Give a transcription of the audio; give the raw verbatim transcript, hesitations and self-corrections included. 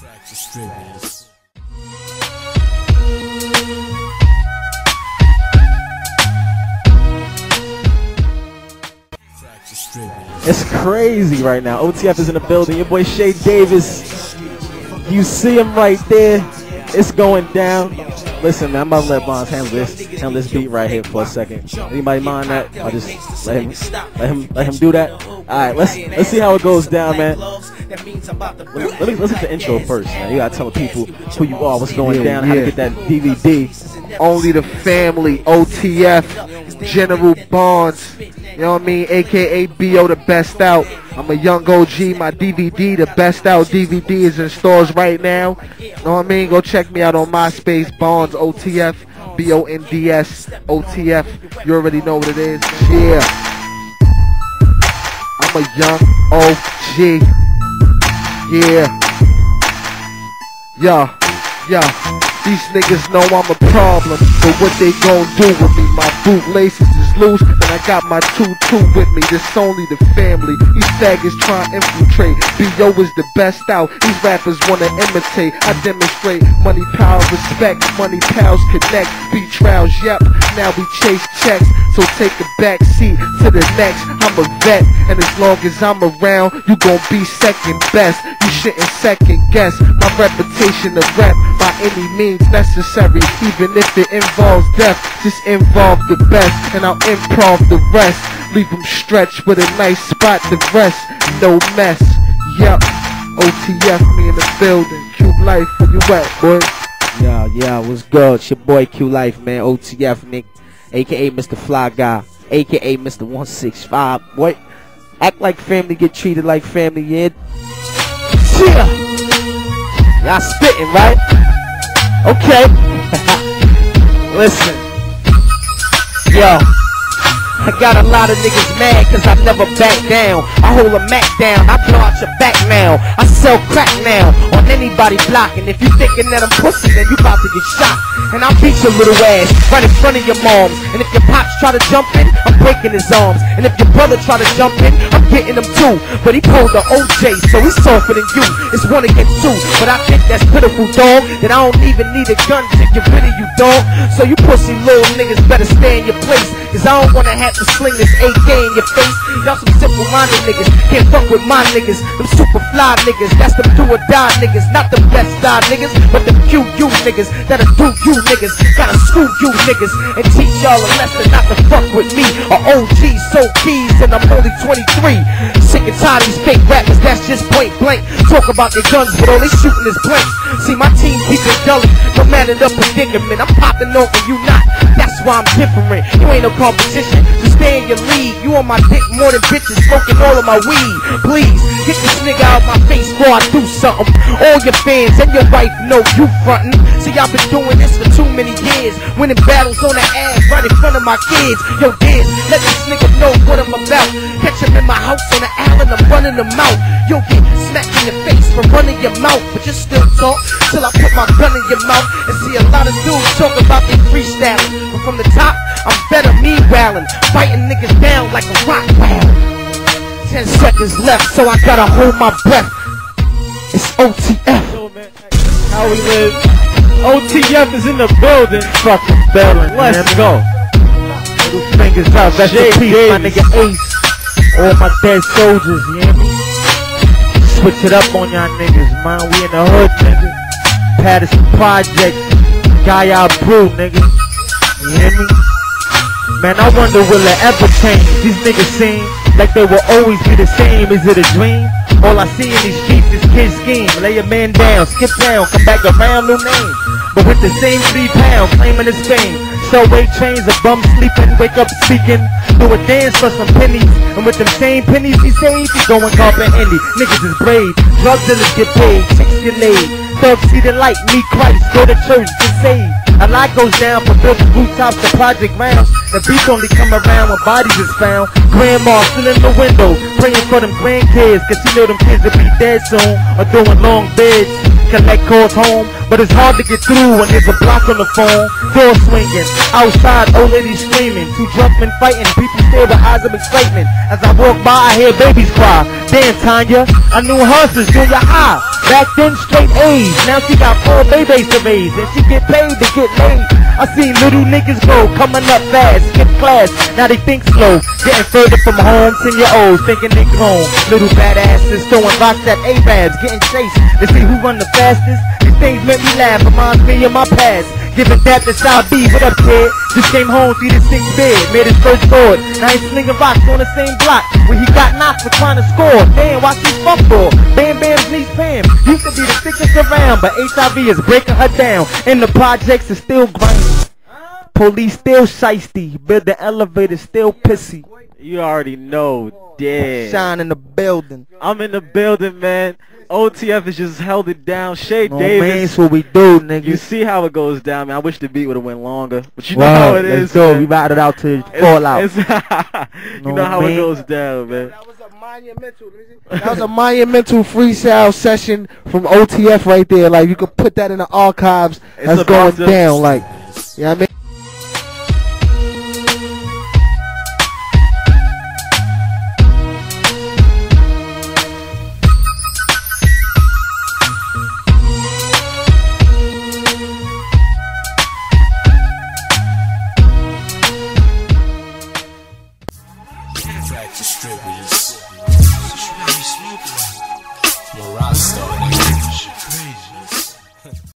It's crazy right now. O T F is in the building. Your boy Shay Davis. You see him right there. It's going down. Listen, man, I'm about to let Bonds handle this, handle this beat right here for a second. Anybody mind that? I'll just let him, let him, let him do that. All right, let's let's see how it goes down, man. Let me, let me listen to the intro first, man. You gotta tell the people who you are, what's going yeah, down, yeah. how to get that D V D. Only the family, O T F, General Bonds. You know what I mean? A K A B O, the best out. I'm a young O G. My D V D, the best out D V D, is in stores right now. You know what I mean? Go check me out on MySpace, Bonds, O T F, B O N D S, O T F. You already know what it is. Yeah. I'm a young O G. Yeah. Yeah. Yeah. These niggas know I'm a problem, but what they gon' do with me? My boot laces is loose, and I got my two two with me. This only the family. These faggots try to infiltrate. B O is the best out. These rappers wanna imitate. I demonstrate money, power, respect. Money, pals connect. Beat trials, yep. Now we chase checks, so take a back seat to the next. I'm a vet, and as long as I'm around, you gon' be second best. You shouldn't second guess my reputation of rap by any means necessary, even if it involves death. Just involve the best, and I'll improv the rest. Leave them stretched with a nice spot to rest. No mess. Yup. O T F, me in the building. Q Life, where you at, boy? Yeah, yeah, what's good? It's your boy Q Life, man. O T F, Nick, A K A Mister Fly Guy, A K A Mister one six five. Boy, act like family, get treated like family, yeah. Yeah. Y'all spitting, right? Okay. Listen. Yo. I got a lot of niggas mad cause I never back down. I hold a Mac down, I blow out your back now. I sell crack now on anybody blocking. If you thinking that I'm pussy, then you about to get shot. And I'll beat your little ass right in front of your moms. And if your pops try to jump in, I'm breaking his arms. And if your brother try to jump in, I'm getting him too. But he pulled the O J, so he's softer than you. It's one against two, but I think that's pitiful, dog. That I don't even need a gun to get rid of you, dog. So you pussy little niggas better stay in your place, cause I don't wanna have to sling this A K in your face. Y'all some simple-minded niggas, can't fuck with my niggas. Them super fly niggas, that's them do or die niggas. Not the best die niggas, but them Q U niggas that'll do you niggas. Gotta screw you niggas and teach y'all a lesson not to fuck with me. A O G so keys and I'm only twenty-three. Sick and tired of these fake rappers, that's just point blank. Talk about their guns, but all they shooting is blanks. See, my team keep it gully, no matter the predicament. I'm popping off and you not, that's why I'm different. You ain't no competition, just stay in your league. You on my dick more than bitches smoking all of my weed. Please, get this nigga out my face before I do something. All your fans and your wife know you frontin'. See, I've been doing this for too many years, winning battles on the ass right in front of my kids. Yo, Diz, let this nigga know what I'm about. Catch him in my house on the island, I'm running them out. You'll get smacked in your face from running your mouth, but you still talk till I put my gun in your mouth. And see a lot of dudes talk about they freestyling, but from the top, I'm better me wildin', fighting niggas down like a rock wow. Ten seconds left, so I gotta hold my breath. It's O T F. How we live? O T F is in the building. Fucking bellin', Let's man. go. Little fingers out, rest in peace, my nigga Ace. All my dead soldiers, you hear me? Switch it up on y'all niggas, man. We in the hood, nigga. Patterson Projects, Guy out Brew, nigga. You hear me? Man, I wonder will it ever change? These niggas seem like they will always be the same. Is it a dream? All I see in these streets is kid scheme. Lay a man down, skip down, come back around, new name. But with the same three pounds, claiming his fame. Subway trains, a bum sleeping, wake up speaking. Do a dance for some pennies, and with them same pennies he saved, he going carpet handy. Niggas is brave, drug dealers get paid, chicks get laid. Thugs see the light, meet Christ, go to church, get saved. A lot goes down from building rooftops to project rounds. The beats only come around when bodies is found. Grandma still in the window, praying for them grandkids, cause she know them kids will be dead soon, or doing long bids. Collect calls home, but it's hard to get through when there's a block on the phone. Door swinging, outside, old ladies screaming. Two drunk men fighting, people stare with eyes of excitement. As I walk by, I hear babies cry. Damn, Tanya, I knew her since junior high. Back then, straight A's. Now she got four babies to raise, and she get paid to get laid. I seen little niggas grow, coming up fast, skip class. Now they think slow, getting further from home. Ten year olds thinking they grown. Little badasses throwing rocks at A-Rabs, getting chased to see who run the fastest. These things make me laugh, reminds me of my past. Giving that to South B, what up kid? Just came home, through this six bed, made his first board. Now he's slinging rocks on the same block where he got knocked for trying to score. Damn, watch these fuck ball. Bam Bam's niece Pam used to be the sickest around, but H I V is breaking her down. And the projects is still grinding. Police still shiesty, build the elevator still pissy. You already know, damn. Shine in the building. I'm in the building, man. O T F has just held it down. Shay No, Davis. man, that's what we do, nigga. You see how it goes down, man. I wish the beat would have went longer, but you know Wow, how it let's is. go. Man. We ride it out till it It's- fall out. it's- you No, know how man. it goes down, man. That was a monumental. That was a monumental freestyle session from O T F right there. Like you could put that in the archives. It's That's about going to- down. Like, you know what I mean? Distributors. More rock star.